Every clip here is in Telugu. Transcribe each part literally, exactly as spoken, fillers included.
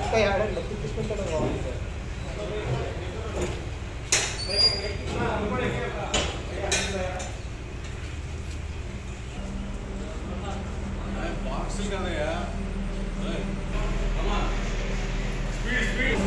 ఇంకా ఆడండి తిప్పించుకుంటాడు బాగుంది సార్ బాక్సులు కదయ్యా స్పీడ్ స్పీడ్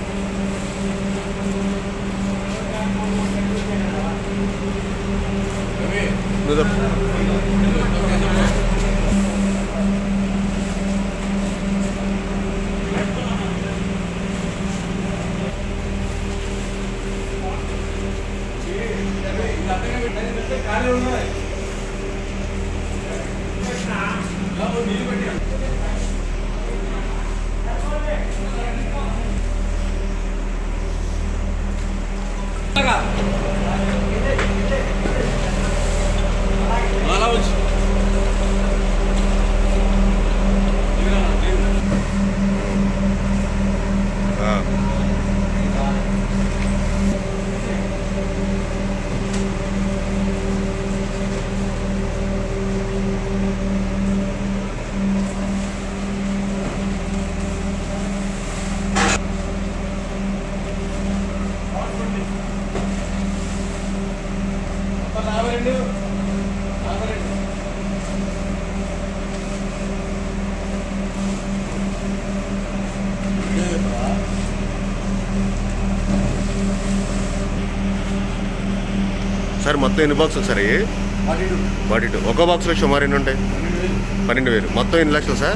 సార్ మొత్తం ఎన్ని బాక్సులు సార్ అయ్యి ఫార్టీ టూ ఒక బాక్స్లో సుమారు ఎన్ని ఉంటాయి పన్నెండు వేలు మొత్తం ఎన్ని లక్షలు సార్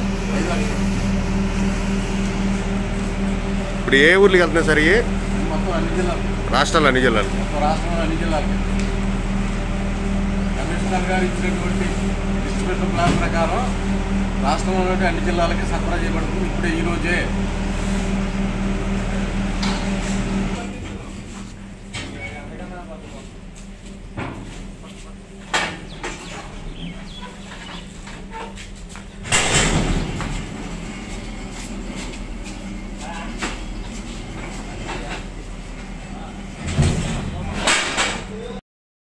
ఇప్పుడు ఏ ఊర్లకి వెళ్తున్నాయి సార్ ఇవి రాష్ట్రాలు అన్ని జిల్లాలు రాష్ట్రంలో అన్ని జిల్లాలకి కమిషనర్ గారు ఇచ్చినటువంటి డిస్ట్రిబ్యూషన్ ప్లాన్ ప్రకారం రాష్ట్రంలోని అన్ని జిల్లాలకి సరఫరా చేయబడుతుంది ఇప్పుడే ఈరోజే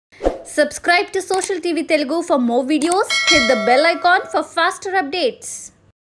Subscribe to Social T V Telugu for more videos. Hit the bell icon for faster updates.